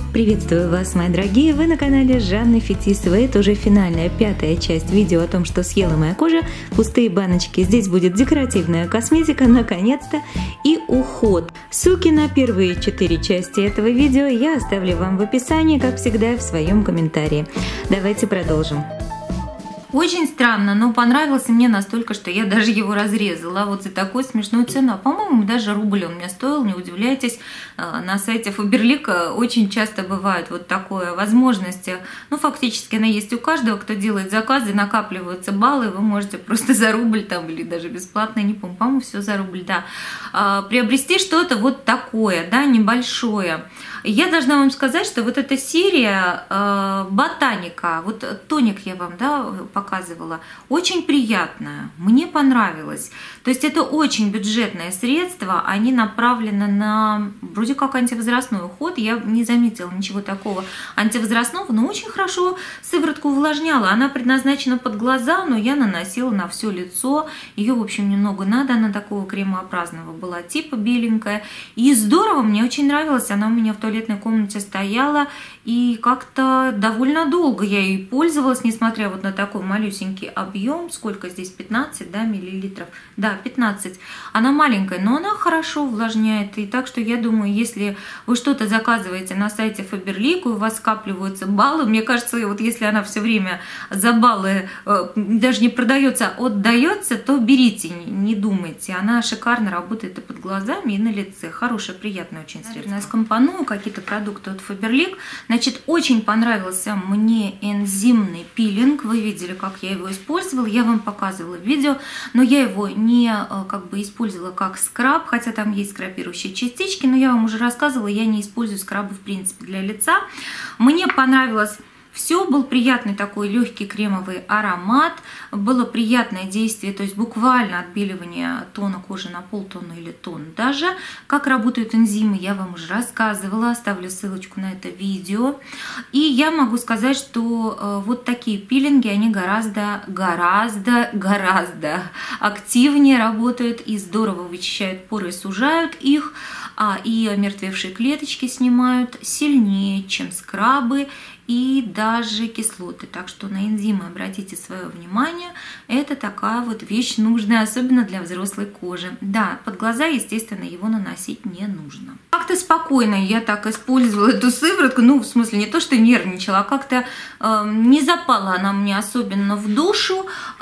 Приветствую вас, мои дорогие! Вы на канале Жанны Фетисовой. Это уже финальная, 5-я часть видео о том, что съела моя кожа. Пустые баночки. Здесь будет декоративная косметика, наконец-то, и уход. Ссылки на первые 4 части этого видео я оставлю вам в описании, как всегда, в своем комментарии. Давайте продолжим. Очень странно, но понравился мне настолько, что я даже его разрезала. Вот за такую смешную цену. По-моему, даже рубль он мне стоил, не удивляйтесь. На сайте Faberlic очень часто бывает вот такое возможность. Ну, фактически она есть у каждого, кто делает заказы, накапливаются баллы, вы можете просто за рубль там или даже бесплатно, не помню, по-моему, все за рубль, да. Приобрести что-то вот такое, да, небольшое. Я должна вам сказать, что вот эта серия Ботаника, вот тоник я вам, да, показывала, очень приятная, мне понравилось. То есть это очень бюджетное средство, они направлены на вроде как антивозрастной уход, я не заметила ничего такого антивозрастного, но очень хорошо сыворотку увлажняла. Она предназначена под глаза, но я наносила на все лицо, ее, в общем, немного надо, она такого кремообразного была, типа беленькая. И здорово, мне очень нравилась, она у меня в туалетной комнате стояла, и как-то довольно долго я ей пользовалась, несмотря вот на такой малюсенький объем, сколько здесь, 15, да, миллилитров, да, 15, она маленькая, но она хорошо увлажняет, и так что я думаю, если вы что-то заказываете на сайте Faberlic, и у вас скапливаются баллы, мне кажется, вот если она все время за баллы даже не продается, а отдается, то берите, не думайте, она шикарно работает и под глазами, и на лице, хорошая, приятная очень средство. Я скомпоную какие-то продукты от Faberlic. Значит, очень понравился мне энзимный пилинг. Вы видели, как я его использовала. Я вам показывала в видео, но я его не как бы использовала как скраб, хотя там есть скрабирующие частички, но я вам уже рассказывала, я не использую скрабы в принципе для лица. Мне понравилось. Все, был приятный такой легкий кремовый аромат, было приятное действие, то есть буквально отбеливание тона кожи на полтона или тон даже. Как работают энзимы, я вам уже рассказывала, оставлю ссылочку на это видео. И я могу сказать, что вот такие пилинги, они гораздо активнее работают и здорово вычищают поры, сужают их, и омертвевшие клеточки снимают сильнее, чем скрабы и даже кислоты. Так что на энзимы обратите свое внимание. Это такая вот вещь нужная, особенно для взрослой кожи. Да, под глаза, естественно, его наносить не нужно. Как-то спокойно я так использовала эту сыворотку. Ну, в смысле, не то, что нервничала, а как-то не запала она мне особенно в душу.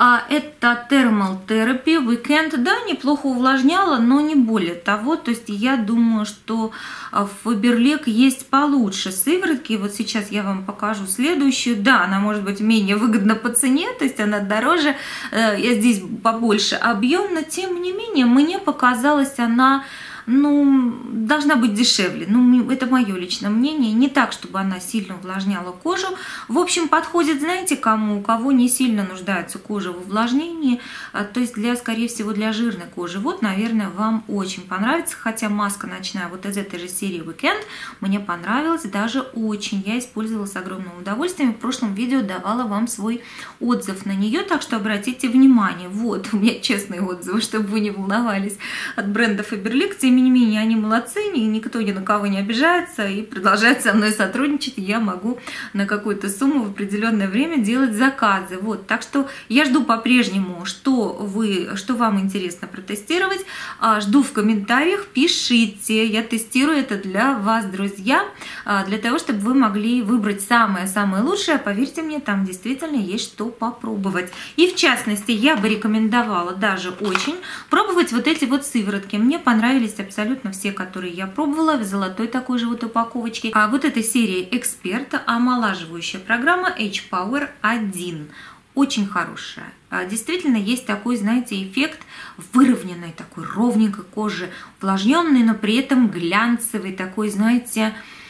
Это Thermal Therapy Weekend. Да, неплохо увлажняла, но не более того. То есть я думаю, что в Faberlic есть получше сыворотки. Вот сейчас я вам покажу следующую. Да, она может быть менее выгодна по цене, то есть она дороже, я здесь побольше объем, но тем не менее мне показалась она, ну, должна быть дешевле. Ну, это мое личное мнение. Не так, чтобы она сильно увлажняла кожу. В общем, подходит, знаете, кому? У кого не сильно нуждается кожа в увлажнении. То есть, скорее всего, для жирной кожи. Вот, наверное, вам очень понравится. Хотя маска ночная вот из этой же серии Weekend мне понравилась даже очень. Я использовала с огромным удовольствием. В прошлом видео давала вам свой отзыв на нее. Так что обратите внимание. Вот, у меня честные отзывы, чтобы вы не волновались, от бренда Faberlic. Тем не менее, они молодцы, никто ни на кого не обижается и продолжает со мной сотрудничать. Я могу на какую-то сумму в определенное время делать заказы. Вот, так что я жду по-прежнему, что вам интересно протестировать. Жду в комментариях, пишите. Я тестирую это для вас, друзья, для того, чтобы вы могли выбрать самое-самое лучшее. Поверьте мне, там действительно есть что попробовать. И в частности, я бы рекомендовала даже очень пробовать вот эти вот сыворотки. Мне понравились абсолютно все, которые я пробовала в золотой такой же вот упаковочке. А вот эта серия Эксперта, омолаживающая программа H-Power 1. Очень хорошая. Действительно есть такой, знаете, эффект выровненной, такой ровненькой кожи, увлажненной, но при этом глянцевой, такой, знаете,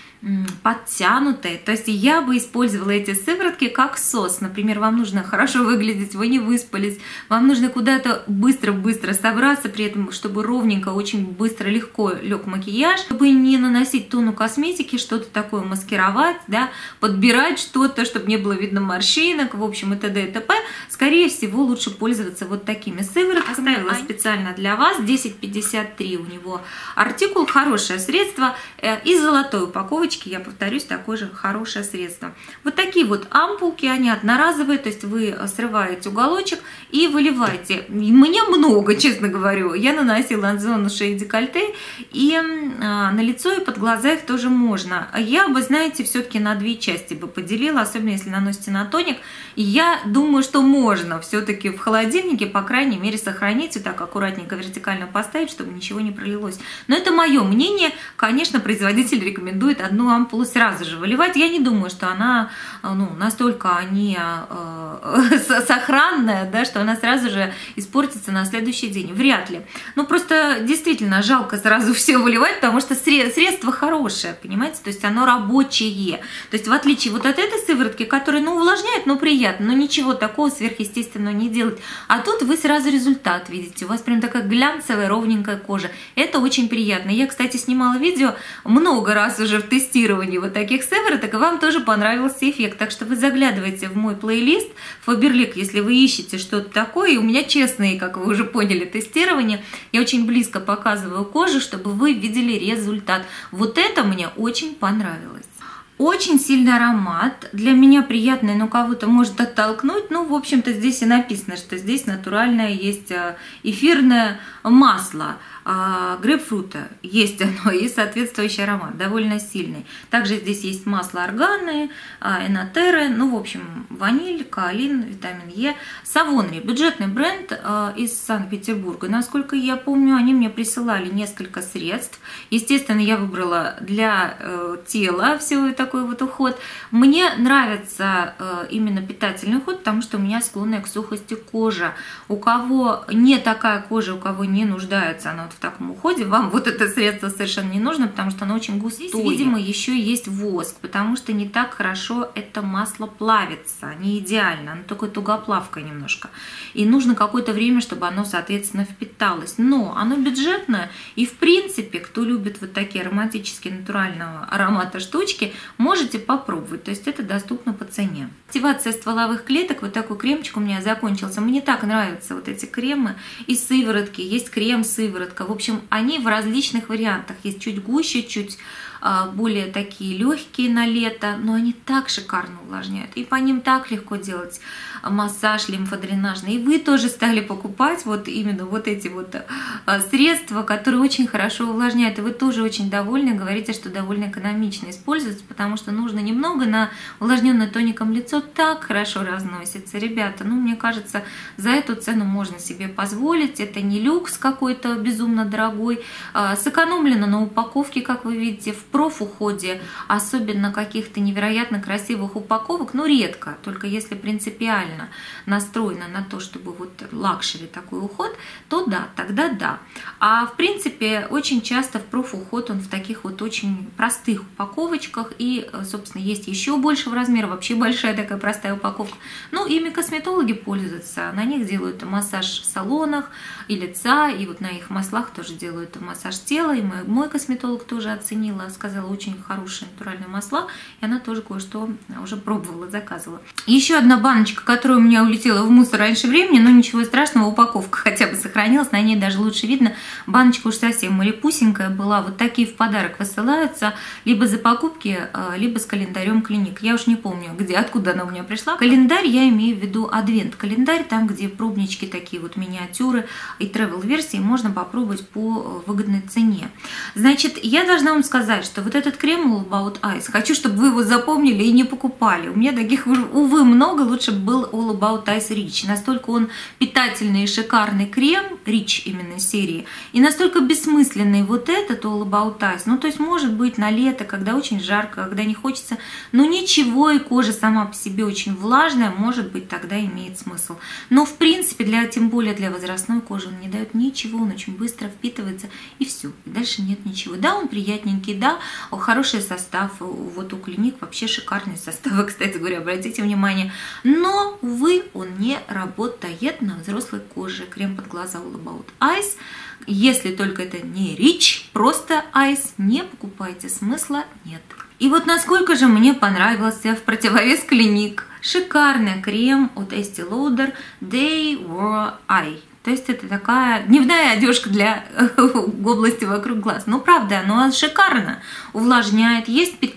подтянутые. То есть я бы использовала эти сыворотки как сос. Например, вам нужно хорошо выглядеть, вы не выспались, вам нужно куда-то быстро-быстро собраться, при этом, чтобы ровненько, очень быстро, легко лег макияж, чтобы не наносить тонну косметики, что-то такое маскировать, да, подбирать что-то, чтобы не было видно морщинок, в общем, и т.д. и т.п. Скорее всего, лучше пользоваться вот такими сыворотками. Оставила специально для вас 1053 у него артикул, хорошее средство из золотой упаковки. упаковочке, я повторюсь, такое же хорошее средство. Вот такие вот ампулки, они одноразовые, то есть вы срываете уголочек и выливаете. Мне много, честно говорю. Я наносила на зону шеи, декольте, и на лицо и под глаза их тоже можно. Я бы, знаете, все-таки на 2 части бы поделила, особенно если наносите на тоник. Я думаю, что можно все-таки в холодильнике, по крайней мере, сохранить, вот так аккуратненько вертикально поставить, чтобы ничего не пролилось. Но это мое мнение. Конечно, производитель рекомендует одну ампулу сразу же выливать. Я не думаю, что она настолько сохранная, да, что она сразу же испортится на следующий день. Вряд ли. Ну, просто действительно жалко сразу все выливать, потому что средство хорошее, понимаете? То есть оно рабочее. То есть в отличие вот от этой сыворотки, которая, увлажняет, приятно, но ничего такого сверхъестественного не делать. А тут вы сразу результат видите. У вас прям такая глянцевая, ровненькая кожа. Это очень приятно. Я, кстати, снимала видео много раз уже в тестировании вот таких сывороток, и вам тоже понравился эффект. Так что вы заглядывайте в мой плейлист Faberlic, если вы ищете что-то такое. И у меня честные, как вы уже поняли, тестирования. Я очень близко показываю кожу, чтобы вы видели результат. Вот это мне очень понравилось. Очень сильный аромат, для меня приятный, но кого-то может оттолкнуть. В общем-то, здесь и написано, что здесь натуральное есть эфирное масло грейпфрута, есть оно, и соответствующий аромат, довольно сильный. Также здесь есть масло органы, энотеры, в общем, ваниль, каолин, витамин Е. Savonry, бюджетный бренд из Санкт-Петербурга. Насколько я помню, они мне присылали несколько средств. Естественно, я выбрала для тела все такой вот уход. Мне нравится именно питательный уход, потому что у меня склонная к сухости кожа. У кого не такая кожа, у кого не нуждается она в таком уходе, вам вот это средство совершенно не нужно, потому что оно очень густое. Здесь, видимо, еще есть воск, потому что не так хорошо это масло плавится, не идеально, оно такое тугоплавкое немножко. И нужно какое-то время, чтобы оно, соответственно, впиталось. Но оно бюджетное, и в принципе, кто любит вот такие ароматические натурального аромата штучки, можете попробовать, то есть это доступно по цене. Активация стволовых клеток, вот такой кремчик у меня закончился. Мне так нравятся вот эти кремы и сыворотки, есть крем-сыворотка. В общем, они в различных вариантах. Есть чуть гуще, чуть более такие легкие на лето, но они так шикарно увлажняют. И по ним так легко делать массаж лимфодренажный. И вы тоже стали покупать вот именно вот эти вот средства, которые очень хорошо увлажняют. И вы тоже очень довольны, говорите, что довольно экономично используется, потому что нужно немного на увлажненное тоником лицо, так хорошо разносится. Ребята, мне кажется, за эту цену можно себе позволить. Это не люкс какой-то безумно дорогой. Сэкономлено на упаковке, как вы видите, в профуходе, особенно каких-то невероятно красивых упаковок, редко, только если принципиально настроена на то, чтобы вот лакшери такой уход, то да, тогда да. А в принципе, очень часто в профуход он в таких вот очень простых упаковочках, и, собственно, есть еще большего размера, вообще большая такая простая упаковка. Ими косметологи пользуются, на них делают массаж в салонах и лица, и вот на их маслах тоже делают массаж тела, и мой косметолог тоже оценила, сказала, очень хорошие натуральные масла, и она тоже кое-что уже пробовала, заказывала. Еще одна баночка, которая у меня улетела в мусор раньше времени, но ничего страшного, упаковка хотя бы сохранилась, на ней даже лучше видно. Баночка уж совсем малепусенькая была, вот такие в подарок высылаются, либо за покупки, либо с календарем клиник. Я уж не помню, откуда она у меня пришла. Календарь, я имею в виду адвент-календарь, там, где пробнички такие вот миниатюры и тревел-версии, можно попробовать по выгодной цене. Значит, я должна вам сказать, что вот этот крем All About Eyes, хочу, чтобы вы его запомнили и не покупали. У меня таких, увы, много, лучше был All About Eyes Rich. Настолько он питательный и шикарный крем, Rich именно серии, и настолько бессмысленный вот этот All About Eyes. То есть, может быть, на лето, когда очень жарко, когда не хочется, но ничего, и кожа сама по себе очень влажная, может быть, тогда имеет смысл. Но, в принципе, тем более для возрастной кожи он не дает ничего, он очень быстро впитывается, и все, дальше нет ничего. Да, он приятненький, да, хороший состав, вот у клиник вообще шикарные составы, кстати говоря, обратите внимание, но, увы, он не работает на взрослой коже. Крем под глаза All About Eyes, если только это не Rich, просто Eyes, не покупайте, смысла нет. И вот насколько же мне понравился в противовес клиник шикарный крем от Estee Lauder Day Wear Eye. То есть это такая дневная одежка для области вокруг глаз. Правда, оно шикарно увлажняет, есть питание.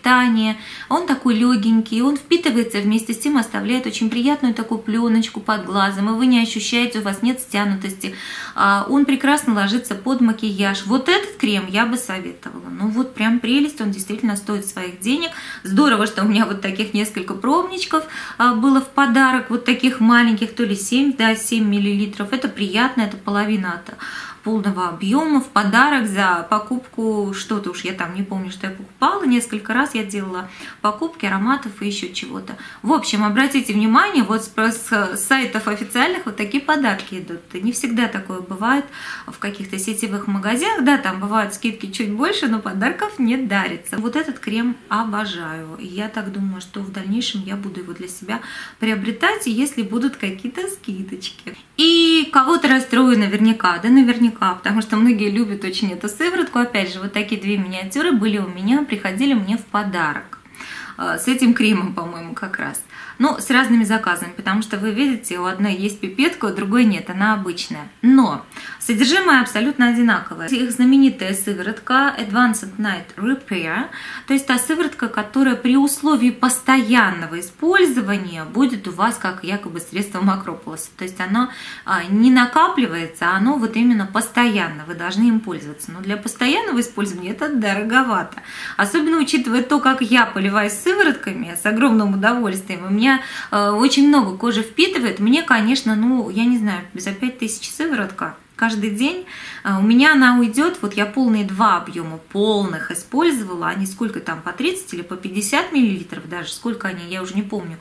питания, он такой легенький, он впитывается, вместе с тем оставляет очень приятную такую пленочку под глазом, и вы не ощущаете, у вас нет стянутости, он прекрасно ложится под макияж. Вот этот крем я бы советовала, ну вот прям прелесть, он действительно стоит своих денег. Здорово, что у меня вот таких несколько пробничков было в подарок, вот таких маленьких, то ли 7, да, 7 миллилитров, это приятно, это половина от полного объема в подарок за покупку, что-то уж я там не помню, что я покупала, несколько раз я делала покупки ароматов и еще чего-то. В общем, обратите внимание, вот с сайтов официальных вот такие подарки идут. Не всегда такое бывает в каких-то сетевых магазинах, да, там бывают скидки чуть больше, но подарков не дарится. Вот этот крем обожаю, и я так думаю, что в дальнейшем я буду его для себя приобретать, если будут какие-то скидочки. И кого-то расстрою наверняка, да, наверняка, потому что многие любят очень эту сыворотку. Опять же, вот такие две миниатюры были у меня, приходили мне в подарок. С этим кремом, по-моему, как раз. Ну, с разными заказами, потому что вы видите, у одной есть пипетка, у другой нет, она обычная. Но содержимое абсолютно одинаковое. Их знаменитая сыворотка Advanced Night Repair, то есть та сыворотка, которая при условии постоянного использования будет у вас как якобы средство макрополоса. То есть оно не накапливается, оно вот именно постоянно, вы должны им пользоваться. Но для постоянного использования это дороговато. Особенно учитывая то, как я поливаюсь сыворотками с огромным удовольствием, у меня очень много кожи впитывает. Мне, конечно, ну, я не знаю, за 5000 сыворотка каждый день. У меня она уйдет, вот я полные 2 объема полных использовала, они сколько там, по 30 или по 50 миллилитров даже, сколько они, я уже не помню.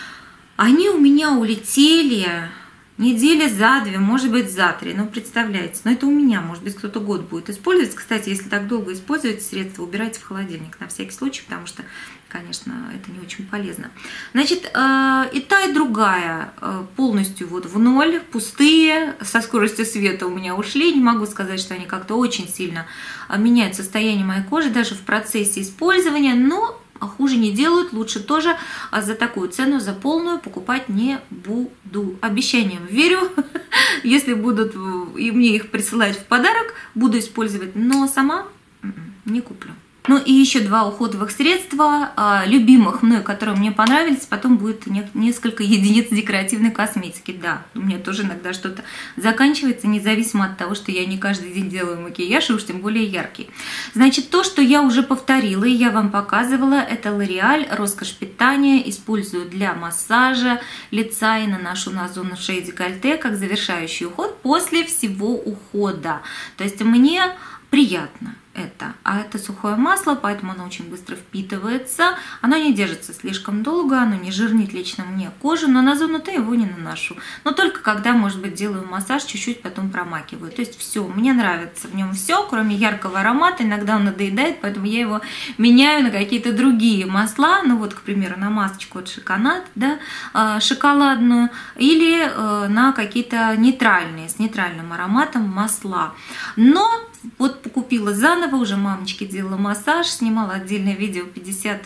Они у меня улетели недели за 2, может быть за 3, ну представляете, но это у меня, может быть кто-то год будет использовать. Кстати, если так долго используете средства, убирайте в холодильник на всякий случай, потому что, конечно, это не очень полезно. Значит, и та, и другая полностью вот в ноль, пустые, со скоростью света у меня ушли. Не могу сказать, что они как-то очень сильно меняют состояние моей кожи, даже в процессе использования, но хуже не делают, лучше тоже за такую цену, за полную покупать не буду. Обещаниям верю, если будут и мне их присылать в подарок, буду использовать, но сама не куплю. Ну и еще 2 уходовых средства, любимых мной, которые мне понравились, потом будет несколько единиц декоративной косметики. Да, у меня тоже иногда что-то заканчивается, независимо от того, что я не каждый день делаю макияж, и уж тем более яркий. Значит, то, что я уже повторила и я вам показывала, это L'Oréal Роскошь питания, использую для массажа лица и наношу на зону шеи декольте, как завершающий уход после всего ухода. То есть мне приятно это. А это сухое масло, поэтому оно очень быстро впитывается. Оно не держится слишком долго, оно не жирнит лично мне кожу, но на зону Т его не наношу. Но только когда, может быть, делаю массаж, чуть-чуть потом промакиваю. То есть все, мне нравится в нем все, кроме яркого аромата. Иногда он надоедает, поэтому я его меняю на какие-то другие масла. Ну вот, к примеру, на масочку от Шоконат, да, шоколадную, или на какие-то нейтральные, с нейтральным ароматом масла. Но вот купила заново, уже мамочке делала массаж, снимала отдельное видео 50+,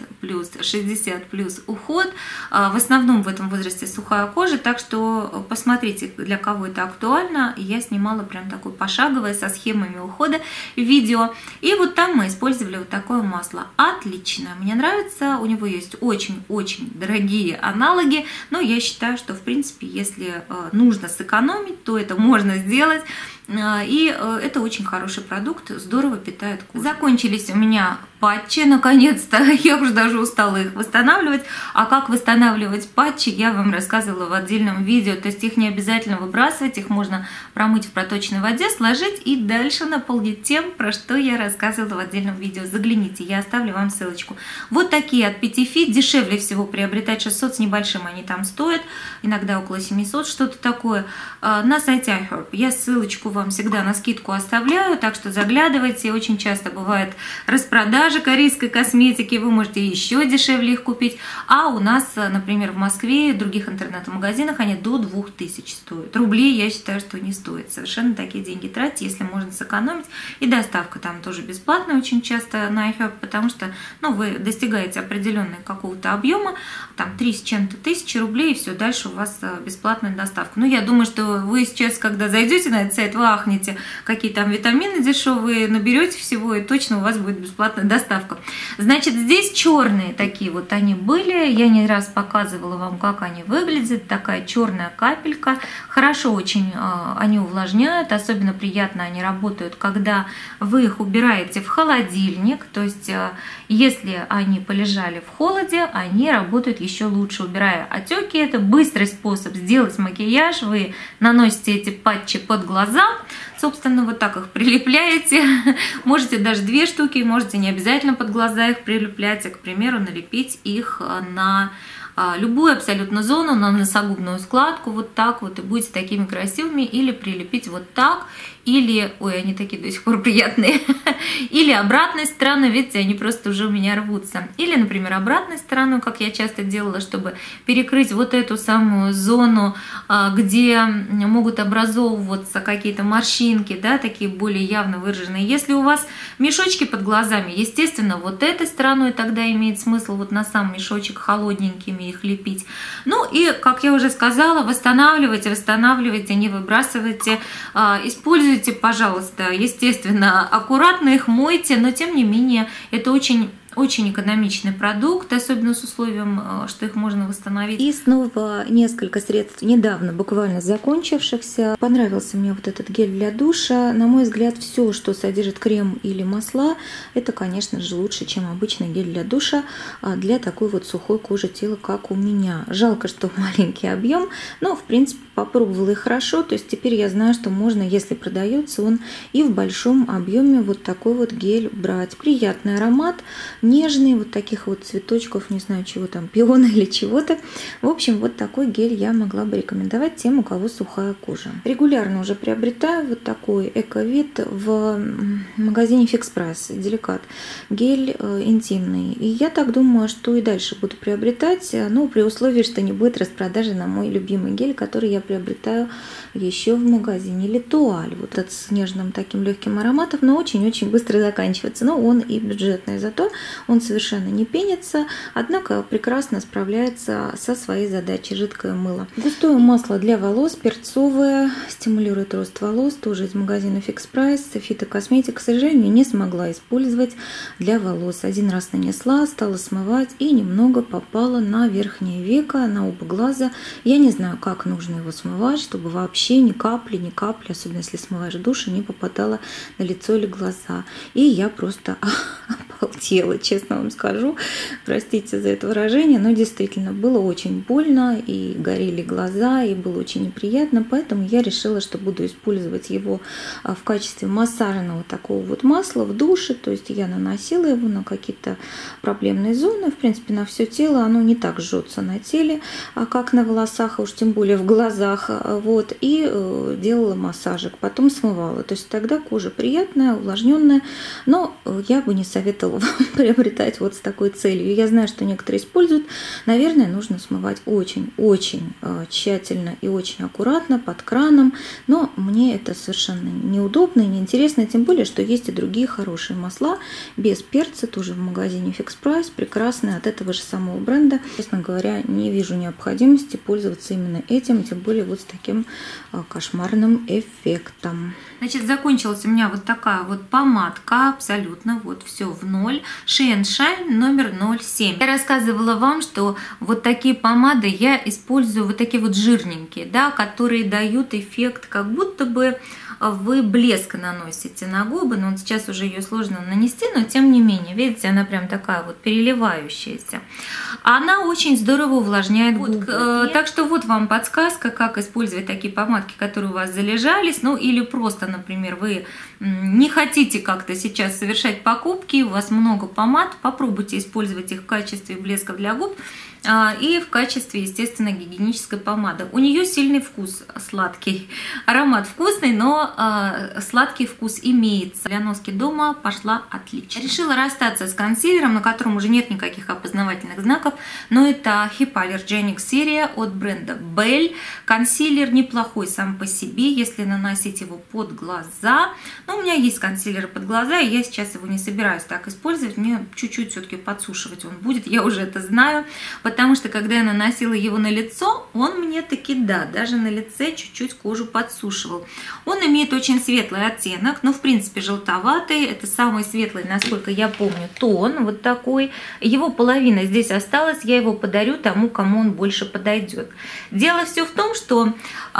60+ уход. В основном в этом возрасте сухая кожа, так что посмотрите, для кого это актуально. Я снимала прям такое пошаговое со схемами ухода видео. И вот там мы использовали вот такое масло. Отлично, мне нравится, у него есть очень-очень дорогие аналоги, но я считаю, что в принципе, если нужно сэкономить, то это можно сделать. И это очень хороший продукт, здорово питает кожу. Закончились у меня патчи, наконец-то. Я уже даже устала их восстанавливать. А как восстанавливать патчи, я вам рассказывала в отдельном видео. То есть их не обязательно выбрасывать, их можно промыть в проточной воде, сложить и дальше наполнить тем, про что я рассказывала в отдельном видео. Загляните, я оставлю вам ссылочку. Вот такие от Petite, дешевле всего приобретать, 600 с небольшим они там стоят, иногда около 700, что-то такое. На сайте iHerb я ссылочку вам всегда на скидку оставляю, так что заглядывайте. Очень часто бывает распродажа корейской косметики, вы можете еще дешевле их купить. А у нас, например, в Москве и в других интернет-магазинах они до 2000 стоят. Рублей, я считаю, что не стоит. Совершенно такие деньги тратить, если можно сэкономить. И доставка там тоже бесплатная очень часто на iHerb, потому что вы достигаете определенного какого-то объема, там 3 с чем-то тысячи рублей, и все, дальше у вас бесплатная доставка. Я думаю, что вы сейчас, когда зайдете на этот сайт, вы ахнете, какие там витамины дешевые, наберете всего, и точно у вас будет бесплатная доставка. доставка. Значит, здесь черные такие вот они были. Я не раз показывала вам, как они выглядят. Такая черная капелька. Хорошо очень они увлажняют. Особенно приятно они работают, когда вы их убираете в холодильник. То есть, если они полежали в холоде, они работают еще лучше, убирая отеки. Это быстрый способ сделать макияж. Вы наносите эти патчи под глаза. Собственно, вот так их прилепляете. Можете даже 2 штуки, можете не обязательно под глаза их прилеплять, а, к примеру, налепить их на любую абсолютно зону, на носогубную складку, вот так вот, и будете такими красивыми, или прилепить вот так, или, ой, они такие до сих пор приятные, или обратной стороной, видите, они просто уже у меня рвутся, или, например, обратной стороной, как я часто делала, чтобы перекрыть вот эту самую зону, где могут образовываться какие-то морщинки, да, такие более явно выраженные. Если у вас мешочки под глазами, естественно, вот этой стороной тогда имеет смысл вот на сам мешочек холодненькими их лепить. Ну и, как я уже сказала, восстанавливайте, не выбрасывайте, используйте, пожалуйста, естественно, аккуратно их мойте, но тем не менее это очень экономичный продукт, особенно с условием, что их можно восстановить. И снова несколько средств, недавно буквально закончившихся. Понравился мне вот этот гель для душа. На мой взгляд, все, что содержит крем или масла, это, конечно же, лучше, чем обычный гель для душа для такой вот сухой кожи тела, как у меня. Жалко, что маленький объем, но, в принципе, попробовала и хорошо. То есть теперь я знаю, что можно, если продается он, и в большом объеме вот такой вот гель брать. Приятный аромат, нежные, вот таких вот цветочков, не знаю, чего там, пиона или чего-то. В общем, вот такой гель я могла бы рекомендовать тем, у кого сухая кожа. Регулярно уже приобретаю вот такой эко-вид в магазине Fix Price, Деликат. Гель интимный. И я так думаю, что и дальше буду приобретать, но при условии, что не будет распродажи на мой любимый гель, который я приобретаю еще в магазине Литуаль. Вот этот с нежным таким легким ароматом, но очень-очень быстро заканчивается. Но он и бюджетный, зато он совершенно не пенится, однако прекрасно справляется со своей задачей. Жидкое мыло. Густое масло для волос, перцовое, стимулирует рост волос, тоже из магазина Fix Price. Фитокосметик, к сожалению, не смогла использовать для волос. Один раз нанесла, стала смывать и немного попала на верхнее веко, на оба глаза. Я не знаю, как нужно его смывать, чтобы вообще ни капли, особенно если смываешь душ, не попадала на лицо или глаза. И я просто обалдела, честно вам скажу. Простите за это выражение, но действительно было очень больно, и горели глаза, и было очень неприятно, поэтому я решила, что буду использовать его в качестве массажного такого вот масла в душе. То есть я наносила его на какие-то проблемные зоны, в принципе, на все тело. Оно не так жжется на теле, как на волосах, а уж тем более в глазах. Вот, и делала массажик, потом смывала. То есть тогда кожа приятная, увлажненная, но я бы не советовала вам приобретать вот с такой целью. Я знаю, что некоторые используют. Наверное, нужно смывать очень-очень тщательно и очень аккуратно под краном, но мне это совершенно неудобно и неинтересно, тем более, что есть и другие хорошие масла без перца, тоже в магазине Fix Price, прекрасные от этого же самого бренда. Честно говоря, не вижу необходимости пользоваться именно этим, тем более вот с таким кошмарным эффектом. Значит, закончилась у меня вот такая вот помадка, абсолютно вот все в ноль. Shein Shine номер 07. Я рассказывала вам, что вот такие помады я использую, вот такие вот жирненькие, да, которые дают эффект, как будто бы вы блеск наносите на губы, но вот сейчас уже ее сложно нанести, но тем не менее, видите, она прям такая вот переливающаяся. Она очень здорово увлажняет губы. Так что вот вам подсказка, как использовать такие помадки, которые у вас залежались, ну или просто, например, вы не хотите как-то сейчас совершать покупки, у вас много помад, попробуйте использовать их в качестве блеска для губ и в качестве, естественно, гигиенической помады. У нее сильный вкус сладкий, аромат вкусный, но сладкий вкус имеется. Для носки дома пошла отлично. Решила расстаться с консилером, на котором уже нет никаких опознавательных знаков, но это Hypoallergenic серия от бренда Belle. Консилер неплохой сам по себе, если наносить его под глаза. Но у меня есть консилер под глаза, и я сейчас его не собираюсь так использовать. Мне чуть-чуть все-таки подсушивать он будет, я уже это знаю. Потому что, когда я наносила его на лицо, он мне таки, да, даже на лице чуть-чуть кожу подсушивал. Он имеет имеет очень светлый оттенок, но в принципе желтоватый. Это самый светлый, насколько я помню, тон, вот такой. Его половина здесь осталась, я его подарю тому, кому он больше подойдет. Дело все в том, что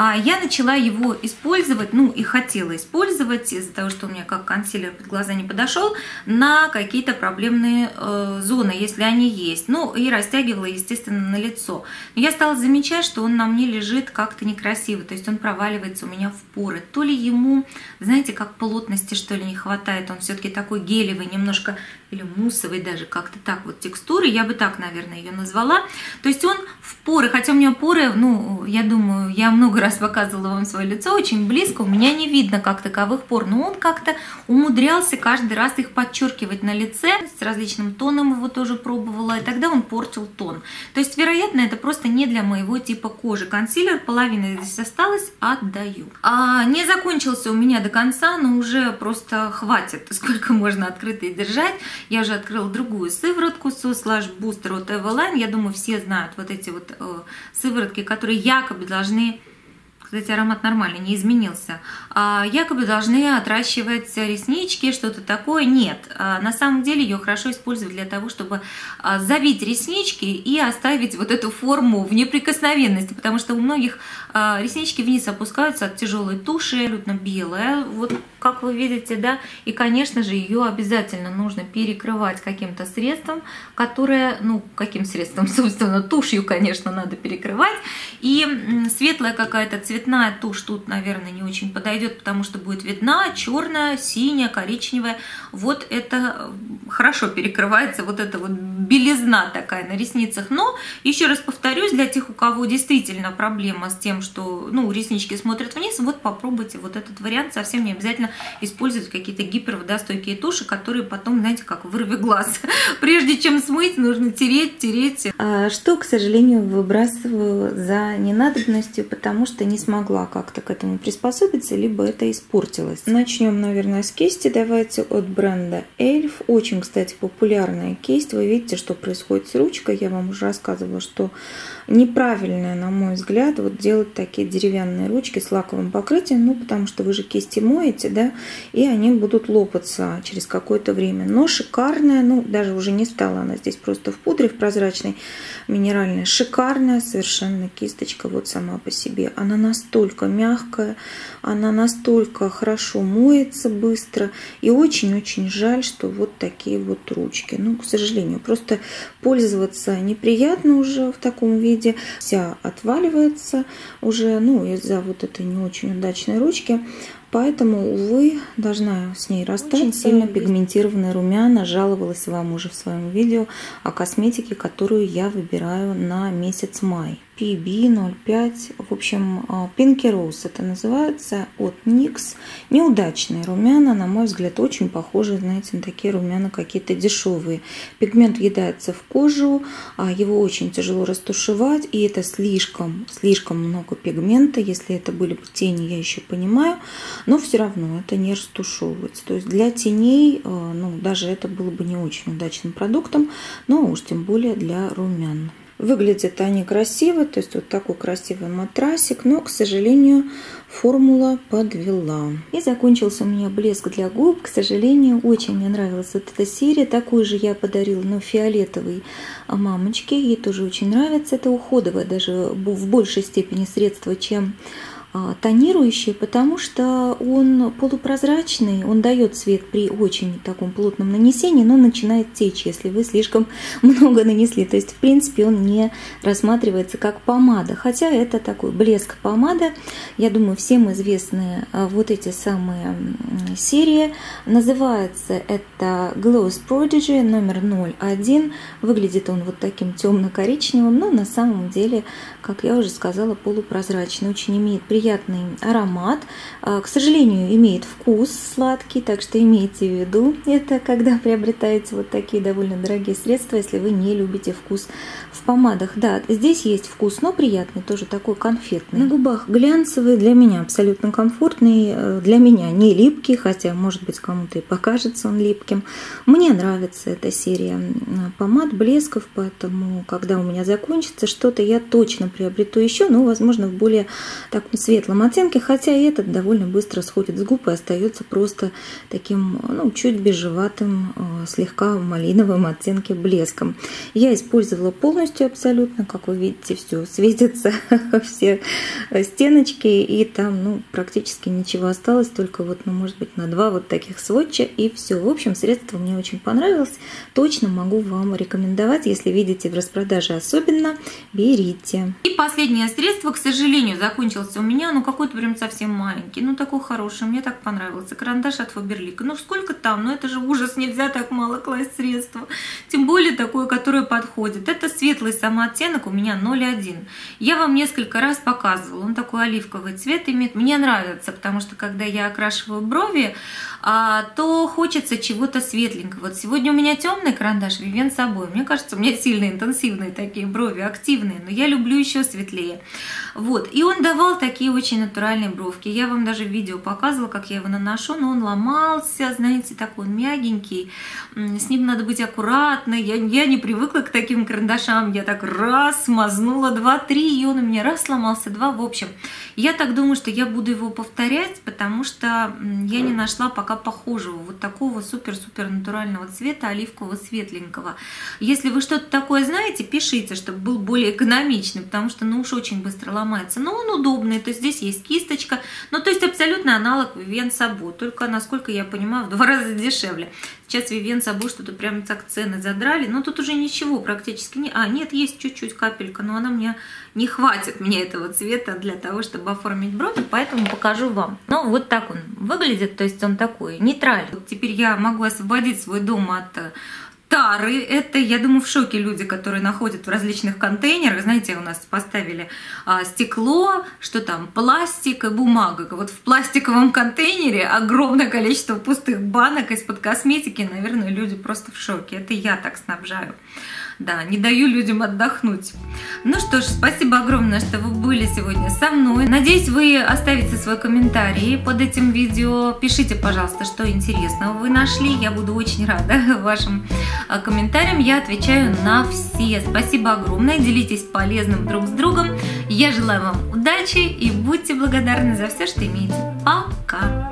я начала его использовать, ну и хотела использовать, из-за того, что у меня как консилер под глаза не подошел, на какие-то проблемные зоны, если они есть. Ну и растягивала, естественно, на лицо. Но я стала замечать, что он на мне лежит как-то некрасиво, то есть он проваливается у меня в поры. То ли ему, знаете, как плотности, что ли, не хватает, он все-таки такой гелевый, немножко, или муссовый даже, как-то так вот текстуры, я бы так, наверное, ее назвала. То есть он в поры, хотя у меня поры, ну, я думаю, я много раз показывала вам свое лицо, очень близко, у меня не видно как таковых пор, но он как-то умудрялся каждый раз их подчеркивать на лице, с различным тоном его тоже пробовала, и тогда он портил тон. То есть, вероятно, это просто не для моего типа кожи. Консилер, половина здесь осталась, отдаю. Не закончился у меня до конца, но уже просто хватит, сколько можно открыто держать. Я уже открыла другую сыворотку со Slash Booster от Eveline. Я думаю, все знают вот эти вот сыворотки, которые якобы должны... Кстати, аромат нормальный, не изменился. Якобы должны отращивать реснички, что-то такое. Нет, на самом деле ее хорошо использовать для того, чтобы завить реснички и оставить вот эту форму в неприкосновенности, потому что у многих реснички вниз опускаются от тяжелой туши, абсолютно белая, вот как вы видите, да, и, конечно же, ее обязательно нужно перекрывать каким-то средством, которое, ну, каким средством, собственно, тушью, конечно, надо перекрывать, и светлая какая-то цветная тушь тут, наверное, не очень подойдет, потому что будет видна черная, синяя, коричневая, вот это хорошо перекрывается, вот эта вот белизна такая на ресницах, но, еще раз повторюсь, для тех, у кого действительно проблема с тем, что, ну, реснички смотрят вниз, вот попробуйте вот этот вариант, совсем не обязательно использовать какие-то гиперводостойкие туши, которые потом, знаете, как вырви глаз. Прежде чем смыть, нужно тереть. Что, к сожалению, выбрасываю за ненадобностью, потому что не смогла как-то к этому приспособиться, либо это испортилось. Начнем, наверное, с кисти. Давайте от бренда Elf. Очень, кстати, популярная кисть. Вы видите, что происходит с ручкой. Я вам уже рассказывала, что неправильное, на мой взгляд, вот делать такие деревянные ручки с лаковым покрытием, ну, потому что вы же кисти моете, да, и они будут лопаться через какое-то время. Но шикарная, ну, даже уже не стала она здесь просто в пудре, в прозрачной, минеральной. Шикарная совершенно кисточка вот сама по себе. Она настолько мягкая, она настолько хорошо моется быстро. И очень-очень жаль, что вот такие вот ручки. Ну, к сожалению, просто пользоваться неприятно уже в таком виде. Вся отваливается уже, ну, из-за вот этой не очень удачной ручки. Поэтому, увы, должна с ней расстаться. Очень сильно пигментированные румяна. Жаловалась вам уже в своем видео о косметике, которую я выбираю на месяц май. PB05, в общем, Pinky Rose это называется, от NYX. Неудачные румяна, на мой взгляд, очень похожи, знаете, на такие румяна какие-то дешевые. Пигмент въедается в кожу, его очень тяжело растушевать, и это слишком много пигмента. Если это были бы тени, я еще понимаю, но все равно это не растушевывается. То есть для теней, ну, даже это было бы не очень удачным продуктом, но уж тем более для румян. Выглядят они красиво, то есть вот такой красивый матрасик, но, к сожалению, формула подвела. И закончился у меня блеск для губ. К сожалению, очень мне нравилась вот эта серия. Такой же я подарила, но фиолетовый мамочке. Ей тоже очень нравится. Это уходовое даже в большей степени средство, чем тонирующий, потому что он полупрозрачный, он дает цвет при очень таком плотном нанесении, но начинает течь, если вы слишком много нанесли. То есть, в принципе, он не рассматривается как помада, хотя это такой блеск помада. Я думаю, всем известны вот эти самые серии. Называется это Gloss Prodigy номер 01. Выглядит он вот таким темно-коричневым, но на самом деле, как я уже сказала, полупрозрачный. Очень имеет приятный аромат. К сожалению, имеет вкус сладкий, так что имейте в виду это, когда приобретаете вот такие довольно дорогие средства, если вы не любите вкус в помадах. Да, здесь есть вкус, но приятный, тоже такой конфетный. На губах глянцевый, для меня абсолютно комфортный, для меня не липкий, хотя, может быть, кому-то и покажется он липким. Мне нравится эта серия помад, блесков, поэтому, когда у меня закончится что-то, я точно приобрету еще, но, возможно, в более таком светлом оттенке, хотя и этот довольно быстро сходит с губ и остается просто таким, ну, чуть бежеватым, слегка малиновым оттенке блеском. Я использовала полностью абсолютно, как вы видите, все светится, все стеночки, и там, ну, практически ничего осталось, только вот, ну, может быть, на 2 вот таких сводча, и все. В общем, средство мне очень понравилось, точно могу вам рекомендовать, если видите в распродаже особенно, берите. И последнее средство, к сожалению, закончился у меня, ну, какой-то прям совсем маленький, ну, такой хороший, мне так понравился, карандаш от Faberlic. Ну, сколько там, ну, это же ужас, нельзя так мало класть средства, тем более такое, которое подходит. Это светлый самооттенок, у меня 0,1. Я вам несколько раз показывала, он такой оливковый цвет имеет, мне нравится, потому что когда я окрашиваю брови, то хочется чего-то светленького. Вот сегодня у меня темный карандаш Vivienne Saboi. Мне кажется, у меня сильно интенсивные такие брови, активные, но я люблю еще светлее. Вот, и он давал такие очень натуральные бровки. Я вам даже видео показывала, как я его наношу, но он ломался, знаете, такой мягенький. С ним надо быть аккуратной. Я не привыкла к таким карандашам. Я так раз смазнула 2-3, и он у меня раз сломался, 2. В общем, я так думаю, что я буду его повторять, потому что я не нашла пока похожего, вот такого супер-супер натурального цвета, оливкового светленького. Если вы что-то такое знаете, пишите, чтобы был более экономичный, потому что, ну, уж очень быстро ломается. Но он удобный, то есть здесь есть кисточка, ну, то есть абсолютно аналог Vivienne Saboi, только, насколько я понимаю, в 2 раза дешевле. Сейчас Vivienne Saboi что-то прям так цены задрали, но тут уже ничего практически не... нет, есть чуть-чуть капелька, но она мне не хватит мне этого цвета для того, чтобы оформить брови, поэтому покажу вам. Ну, вот так он выглядит, то есть он такой нейтральный. Вот теперь я могу освободить свой дом от тары. Это, я думаю, в шоке люди, которые находят в различных контейнерах. Знаете, у нас поставили стекло, что там, пластик и бумага. Вот в пластиковом контейнере огромное количество пустых банок из-под косметики. Наверное, люди просто в шоке. Это я так снабжаю. Да, не даю людям отдохнуть. Ну что ж, спасибо огромное, что вы были сегодня со мной. Надеюсь, вы оставите свой комментарий под этим видео. Пишите, пожалуйста, что интересного вы нашли. Я буду очень рада вашим комментариям. Я отвечаю на все. Спасибо огромное. Делитесь полезным друг с другом. Я желаю вам удачи и будьте благодарны за все, что имеете. Пока!